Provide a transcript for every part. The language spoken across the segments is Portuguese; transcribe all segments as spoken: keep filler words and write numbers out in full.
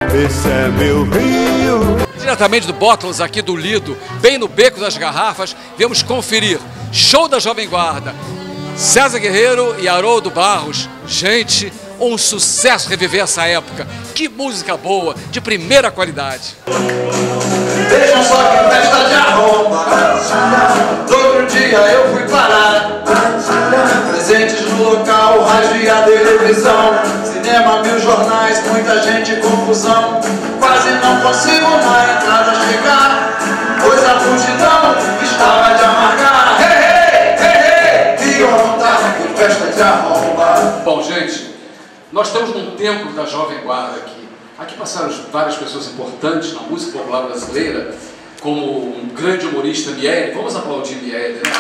Esse é meu Rio. Diretamente do Bottles, aqui do Lido, bem no Beco das Garrafas, viemos conferir show da Jovem Guarda, César Guerreiro e Haroldo Barros. Gente, um sucesso reviver essa época. Que música boa, de primeira qualidade. Vejam só que festa de arromba. No outro dia eu fui parar. Presentes no local, rádio e a televisão, cinema, mil jornais, muita gente, confusão. Quase não consigo na entrada chegar, pois a multidão estava de amargar. Hey, hey, hey, hey, Rio Montana, que festa de arromba. Bom, gente, nós estamos num templo da Jovem Guarda aqui. Aqui passaram várias pessoas importantes na música popular brasileira, como um grande humorista, Miele. Vamos aplaudir Miele, né?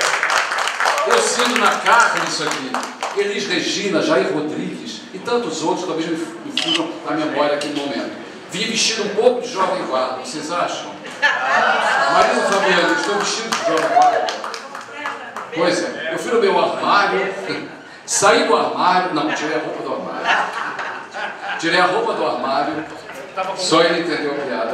Eu sinto na carne isso aqui. Elis Regina, Jair Rodrigues e tantos outros, talvez me fujam na memória aqui no momento. Vim vestido um pouco de Jovem Guarda, vocês acham? Marisa Fabiano, estou vestido de Jovem Guarda. Pois é, eu fui no meu armário, saí do armário, não, tirei a roupa do armário. Tirei a roupa do armário, só ele entendeu a piada.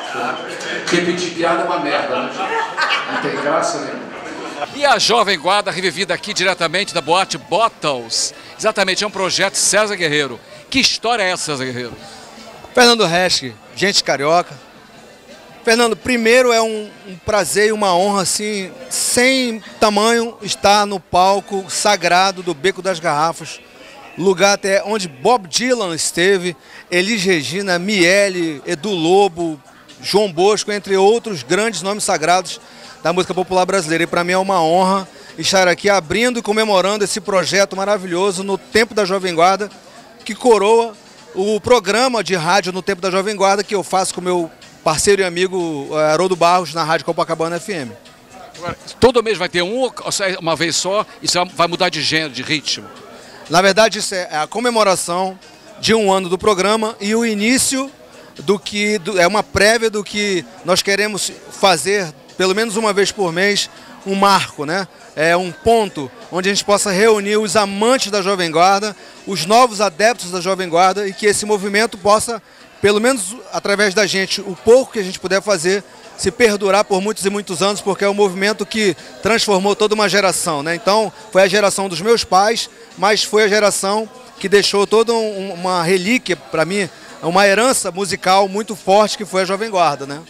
Repetir piada é uma merda, né? Não tem graça nenhuma. E a Jovem Guarda revivida aqui diretamente da boate Bottles. Exatamente, é um projeto César Guerreiro. Que história é essa, César Guerreiro? Fernando Resch, gente carioca. Fernando, primeiro é um, um prazer e uma honra, assim, sem tamanho, estar no palco sagrado do Beco das Garrafas. Lugar até onde Bob Dylan esteve, Elis Regina, Miele, Edu Lobo, João Bosco, entre outros grandes nomes sagrados da música popular brasileira. E para mim é uma honra estar aqui abrindo e comemorando esse projeto maravilhoso no Tempo da Jovem Guarda, que coroa o programa de rádio no Tempo da Jovem Guarda que eu faço com meu parceiro e amigo Haroldo Barros na Rádio Copacabana F M. Agora, todo mês vai ter um, uma vez só, isso vai mudar de gênero, de ritmo? Na verdade, isso é a comemoração de um ano do programa e o início do que do, é uma prévia do que nós queremos fazer pelo menos uma vez por mês, um marco, né? É um ponto onde a gente possa reunir os amantes da Jovem Guarda, os novos adeptos da Jovem Guarda e que esse movimento possa, pelo menos através da gente, o pouco que a gente puder fazer, se perdurar por muitos e muitos anos, porque é um movimento que transformou toda uma geração, né? Então, foi a geração dos meus pais, mas foi a geração que deixou toda um, uma relíquia, para mim, uma herança musical muito forte, que foi a Jovem Guarda, né?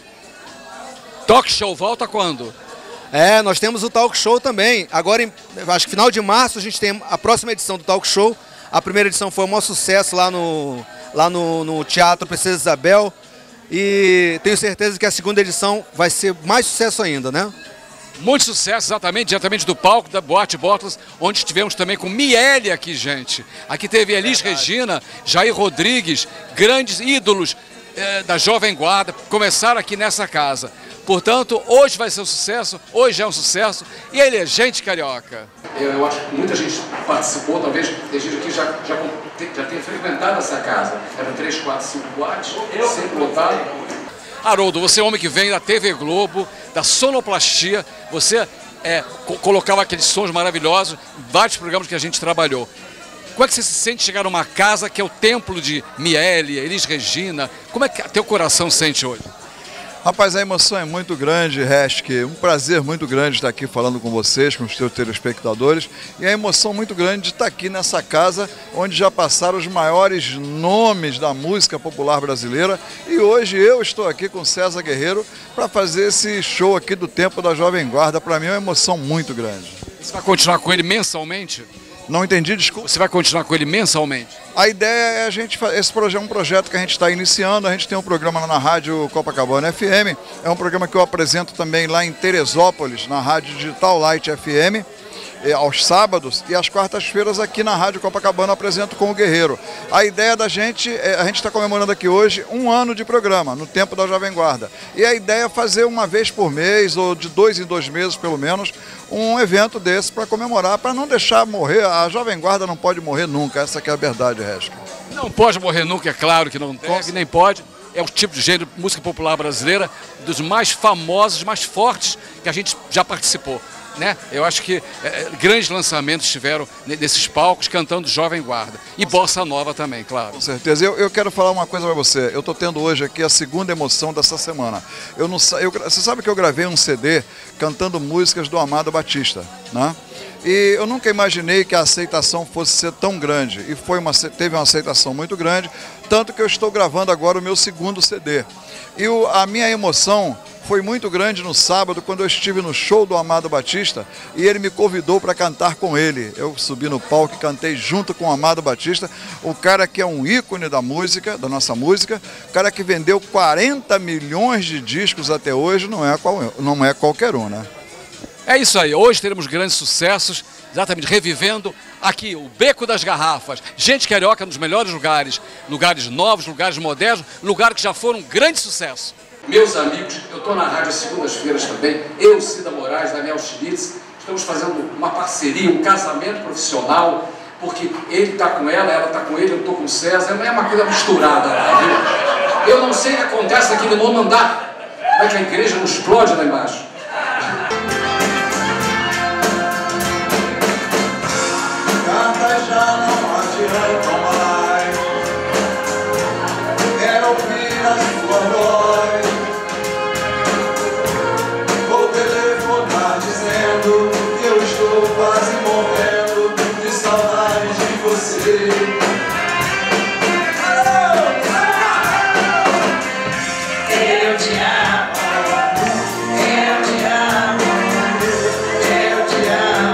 Talk Show volta quando? É, nós temos o Talk Show também. Agora, em, acho que final de março, a gente tem a próxima edição do Talk Show. A primeira edição foi um maior sucesso lá no, lá no, no Teatro Princesa Isabel. E tenho certeza que a segunda edição vai ser mais sucesso ainda, né? Muito sucesso, exatamente, diretamente do palco da Boate Bottles, onde estivemos também com Miele aqui, gente. Aqui teve Elis Regina, Jair Rodrigues, grandes ídolos eh, da Jovem Guarda, começaram aqui nessa casa. Portanto, hoje vai ser um sucesso, hoje é um sucesso, e ele é gente carioca. Eu, eu acho que muita gente participou, talvez tem gente aqui já, já, já tenha frequentado essa casa. Eram três, quatro, cinco boates, sempre lotado. Haroldo, você é um homem que vem da T V Globo, da sonoplastia, você é, co colocava aqueles sons maravilhosos em vários programas que a gente trabalhou. Como é que você se sente chegar numa casa que é o templo de Miele, Elis Regina? Como é que teu coração sente hoje? Rapaz, a emoção é muito grande, Resch, um prazer muito grande estar aqui falando com vocês, com os teus telespectadores, e a emoção muito grande de estar aqui nessa casa onde já passaram os maiores nomes da música popular brasileira, e hoje eu estou aqui com César Guerreiro para fazer esse show aqui do Tempo da Jovem Guarda. Para mim é uma emoção muito grande. Você vai continuar com ele mensalmente? Não entendi, desculpa. Você vai continuar com ele mensalmente? A ideia é a gente fazer, esse projeto é um projeto que a gente está iniciando, a gente tem um programa lá na Rádio Copacabana F M, é um programa que eu apresento também lá em Teresópolis, na Rádio Digital Light F M, aos sábados, e às quartas-feiras aqui na Rádio Copacabana apresento com o Guerreiro. A ideia da gente, a gente está comemorando aqui hoje um ano de programa, no Tempo da Jovem Guarda. E a ideia é fazer uma vez por mês, ou de dois em dois meses pelo menos, um evento desse para comemorar, para não deixar morrer. A Jovem Guarda não pode morrer nunca, essa que é a verdade, Resch. Não pode morrer nunca, é claro que não deve, nem pode. É o tipo de gênero de música popular brasileira, dos mais famosos, mais fortes que a gente já participou. né? Eu acho que é, grandes lançamentos tiveram nesses palcos cantando Jovem Guarda. E Bossa Nova também, claro. Com certeza. Eu, eu quero falar uma coisa para você. Eu estou tendo hoje aqui a segunda emoção dessa semana. Eu não, eu, você sabe que eu gravei um C D cantando músicas do Amado Batista, né? E eu nunca imaginei que a aceitação fosse ser tão grande. E foi uma, teve uma aceitação muito grande, tanto que eu estou gravando agora o meu segundo C D. E o, a minha emoção foi muito grande no sábado, quando eu estive no show do Amado Batista e ele me convidou para cantar com ele. Eu subi no palco e cantei junto com o Amado Batista, o cara que é um ícone da música, da nossa música, o cara que vendeu quarenta milhões de discos até hoje, não é, qual, não é qualquer um, né? É isso aí, hoje teremos grandes sucessos, exatamente, revivendo aqui o Beco das Garrafas, gente carioca nos melhores lugares, lugares novos, lugares modernos, lugares que já foram um grande sucesso. Meus amigos, eu estou na rádio às segundas-feiras também, eu, Cida Moraes, Daniel Schmitz, estamos fazendo uma parceria, um casamento profissional, porque ele está com ela, ela está com ele, eu estou com o César, não é uma coisa misturada lá, viu? Eu não sei o que acontece aqui no nono andar, como é que a igreja não explode lá embaixo. Cartas já não adiantam mais, quero ouvir a sua voz. Vou telefonar dizendo que eu estou quase morrendo de saudade de você. Eu te amo, eu te amo, eu te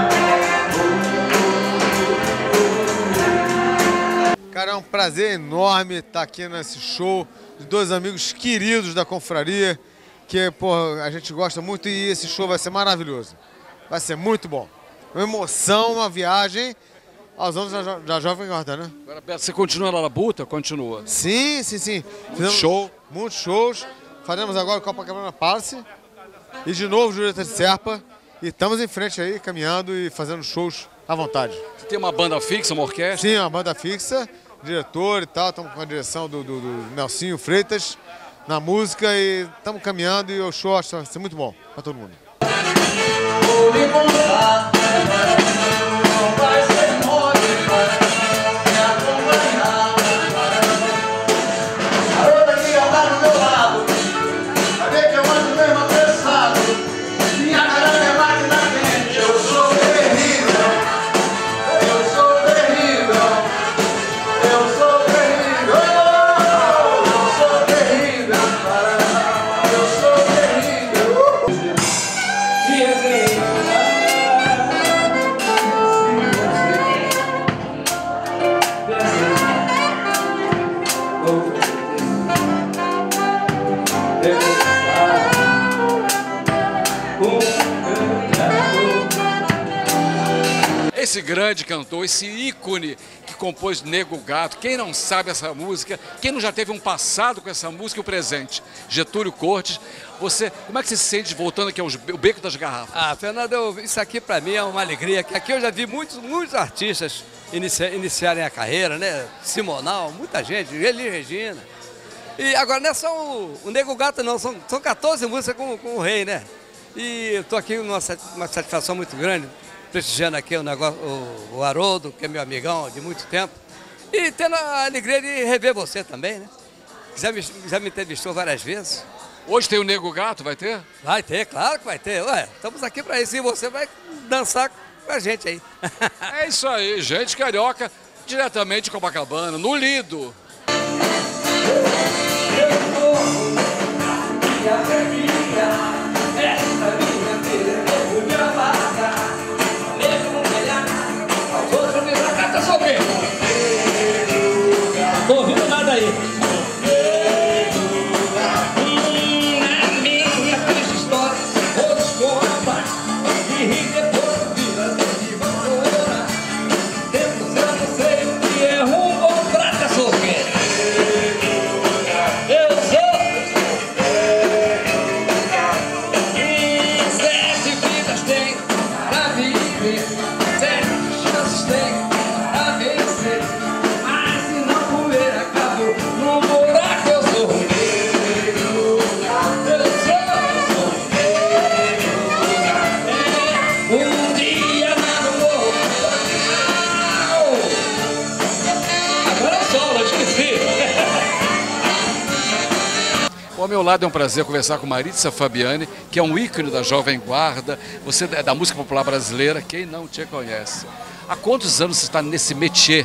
amo. Cara, é um prazer enorme estar aqui nesse show de dois amigos queridos da confraria, que, pô, a gente gosta muito e esse show vai ser maravilhoso. Vai ser muito bom. Uma emoção, uma viagem aos anos da, jo da Jovem Guarda, né? Agora, Beto, você continua na Labuta? Continua. Sim, sim, sim. Muito show. Muitos shows. Faremos agora o Copacabana Palace e de novo Julieta de Serpa. E estamos em frente aí, caminhando e fazendo shows à vontade. Você tem uma banda fixa, uma orquestra? Sim, uma banda fixa, diretor e tal. Estamos com a direção do, do, do Nelsinho Freitas na música e estamos caminhando e o show acho que vai ser muito bom para todo mundo. Vou me contar, não vai ser mole, me acompanhar. Garota que anda do meu lado, vai ver que eu ando mesmo apressado. Minha cara é máquina quente, eu sou terrível, eu sou terrível, eu sou terrível, eu sou terrível, eu sou terrível. Esse grande cantor, esse ícone que compôs Nego Gato, quem não sabe essa música, quem não já teve um passado com essa música e o presente? Getúlio Cortes, você, como é que você se sente voltando aqui ao Beco das Garrafas? Ah, Fernando, eu, isso aqui para mim é uma alegria, que aqui eu já vi muitos, muitos artistas inici, iniciarem a carreira, né? Simonal, muita gente, Elis Regina. E agora não é só o, o Nego Gato não, são, são quatorze músicas com, com o Rei, né? E eu tô aqui numa uma satisfação muito grande, prestigiando aqui o, negócio, o, o Haroldo, que é meu amigão de muito tempo, e tendo a alegria de rever você também, né? Já me, já me entrevistou várias vezes. Hoje tem o Nego Gato, vai ter? Vai ter, claro que vai ter. Ué, estamos aqui para isso e você vai dançar com a gente aí. É isso aí, gente carioca, diretamente de Copacabana, no Lido. Tô ouvindo nada aí. Tempo certo, sei o que é rumo ou prata, sou o quê? Ao meu lado é um prazer conversar com Maritza Fabiani, que é um ícone da Jovem Guarda, você é da música popular brasileira, quem não te conhece. Há quantos anos você está nesse métier?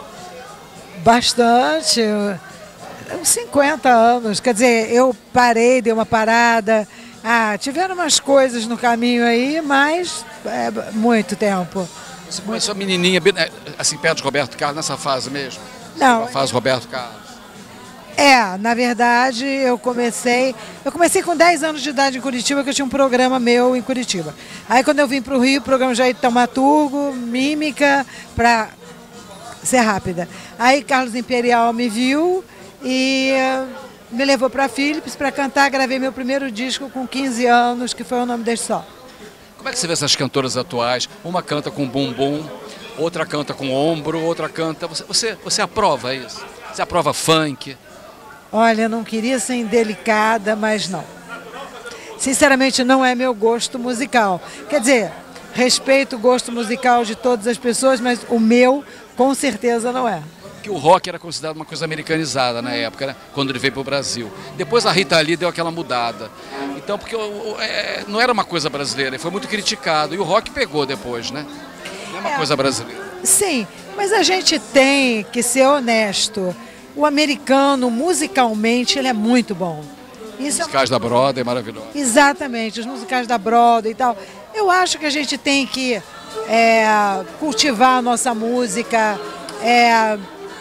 Bastante, uns cinquenta anos, quer dizer, eu parei, dei uma parada, ah, tiveram umas coisas no caminho aí, mas é muito tempo. Você começou menininha, assim, perto de Roberto Carlos, nessa fase mesmo? Não. Na fase Roberto Carlos. É, na verdade, eu comecei... Eu comecei com dez anos de idade em Curitiba, que eu tinha um programa meu em Curitiba. Aí, quando eu vim para o Rio, o programa já ia Taumaturgo, Mímica, para ser rápida. Aí, Carlos Imperial me viu e me levou para Philips para cantar. Gravei meu primeiro disco com quinze anos, que foi O Nome Deste Sol. Como é que você vê essas cantoras atuais? Uma canta com bumbum, outra canta com ombro, outra canta... Você, você, você aprova isso? Você aprova funk? Olha, eu não queria ser indelicada, mas não. Sinceramente, não é meu gosto musical. Quer dizer, respeito o gosto musical de todas as pessoas, mas o meu, com certeza, não é. Que o rock era considerado uma coisa americanizada na época, né? Quando ele veio para o Brasil. Depois a Rita Lee deu aquela mudada. Então, porque é, não era uma coisa brasileira, foi muito criticado. E o rock pegou depois, né? Não é uma é, coisa brasileira. Sim, mas a gente tem que ser honesto. O americano, musicalmente, ele é muito bom. Isso os musicais é... da Broadway, maravilhoso. Exatamente, os musicais da Broadway e tal. Eu acho que a gente tem que é, cultivar a nossa música, é,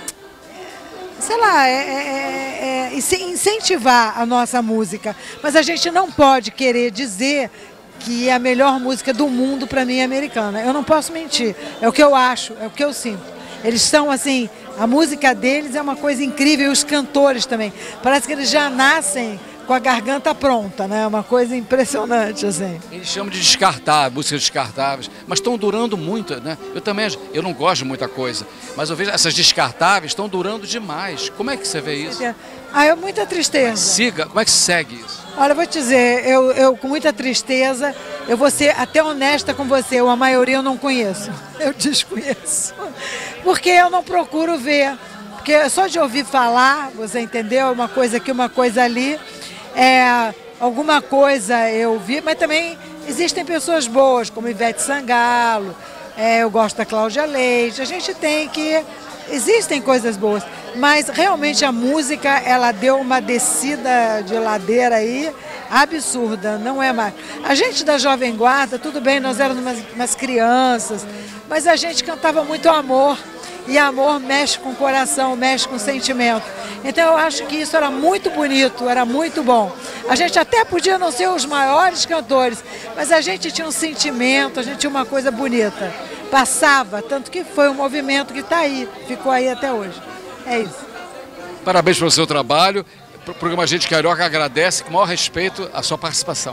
sei lá, é, é, é, incentivar a nossa música. Mas a gente não pode querer dizer que a melhor música do mundo, para mim, é americana. Eu não posso mentir, é o que eu acho, é o que eu sinto. Eles são assim, a música deles é uma coisa incrível, e os cantores também. Parece que eles já nascem com a garganta pronta, né? Uma coisa impressionante, assim. Eles chamam de descartar, músicas descartáveis, mas estão durando muito, né? Eu também, eu não gosto de muita coisa, mas eu vejo essas descartáveis estão durando demais. Como é que você vê isso? Ah, é muita tristeza. Siga, como é que segue isso? Olha, eu vou te dizer, eu, eu com muita tristeza, eu vou ser até honesta com você, a maioria eu não conheço, eu desconheço, porque eu não procuro ver, porque só de ouvir falar, você entendeu, uma coisa aqui, uma coisa ali, é, alguma coisa eu vi, mas também existem pessoas boas, como Ivete Sangalo, é, eu gosto da Cláudia Leite, a gente tem que... Existem coisas boas, mas realmente a música, ela deu uma descida de ladeira aí absurda, não é mais. A gente da Jovem Guarda, tudo bem, nós éramos umas, umas crianças, mas a gente cantava muito amor, e amor mexe com o coração, mexe com o sentimento. Então eu acho que isso era muito bonito, era muito bom. A gente até podia não ser os maiores cantores, mas a gente tinha um sentimento, a gente tinha uma coisa bonita. Passava, tanto que foi um movimento que está aí, ficou aí até hoje. É isso. Parabéns pelo seu trabalho. O programa Gente Carioca agradece com o maior respeito a sua participação.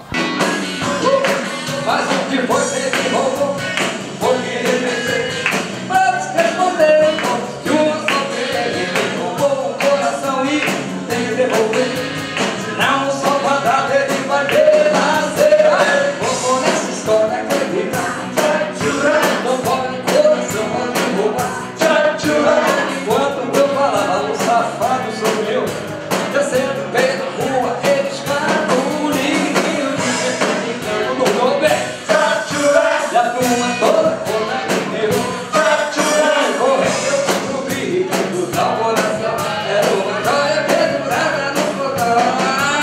Mas o que você me roubou, vou querer vencer. Vamos responder, que uma só vez me roubou o coração e tem que devolver. Senão só quadrado ele vai renascer. Vou nessa história acreditar. Não pode coração me roubar. Enquanto eu falava, o safado sou eu. Descendo bem na rua, eles cantam o lindo de no meu pé. E a turma toda toda entendeu. Correndo eu descobri que do tal coração era uma joia pendurada no portão.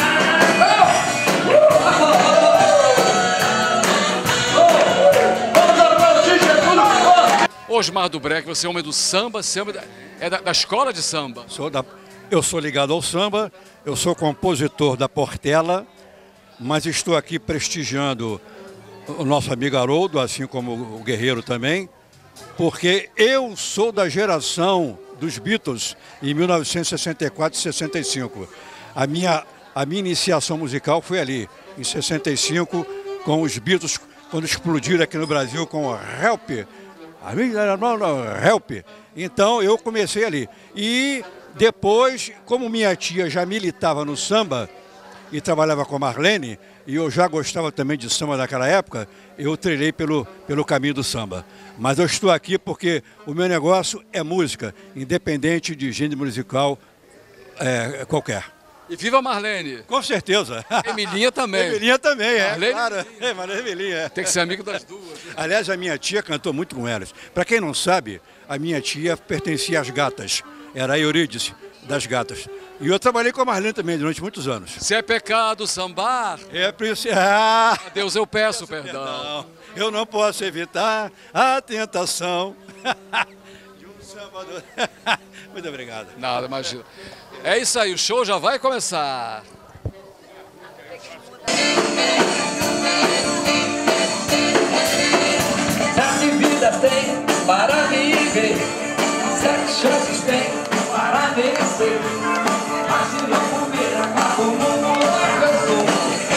Osmar do Breck, você é homem do samba, samba é da, da escola de samba? Sou da, eu sou ligado ao samba, eu sou compositor da Portela, mas estou aqui prestigiando o nosso amigo Haroldo, assim como o Guerreiro também, porque eu sou da geração dos Beatles em mil novecentos e sessenta e quatro e sessenta e cinco. A minha, a minha iniciação musical foi ali, em sessenta e cinco, com os Beatles, quando explodiram aqui no Brasil com o Help, Help. Então eu comecei ali. E depois, como minha tia já militava no samba e trabalhava com a Marlene, e eu já gostava também de samba naquela época, eu trilhei pelo, pelo caminho do samba. Mas eu estou aqui porque o meu negócio é música, independente de gênero musical é, qualquer. E viva Marlene! Com certeza. Emilinha também. Emilinha também, é. Marlene Claro. Emilinha. É, Marlene Emilinha. É. Tem que ser amigo das duas. Aliás, a minha tia cantou muito com elas. Para quem não sabe, a minha tia pertencia às gatas. Era a Eurídice das gatas. E eu trabalhei com a Marlene também durante muitos anos. Se é pecado sambar, é preciso. Ah, a Deus eu peço perdão. perdão. Eu não posso evitar a tentação de um samba do... Muito obrigado. Nada, imagina. É isso aí, o show já vai começar. Sete vidas tem para viver, sete chances tem para vencer. Mas se não comer, acaba o mundo alcançou.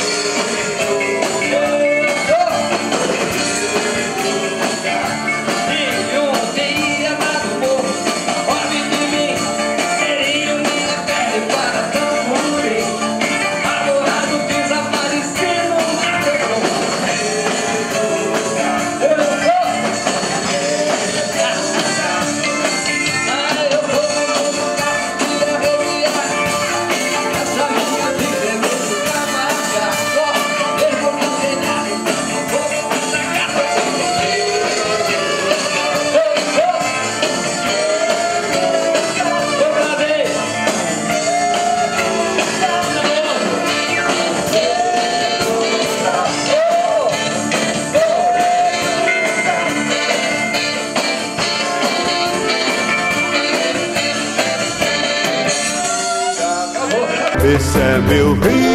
E um dia lá no morro, olhe de mim, seria minha pele para tão morrer. Adorado, desaparecido na quebrou. Esse é meu rio.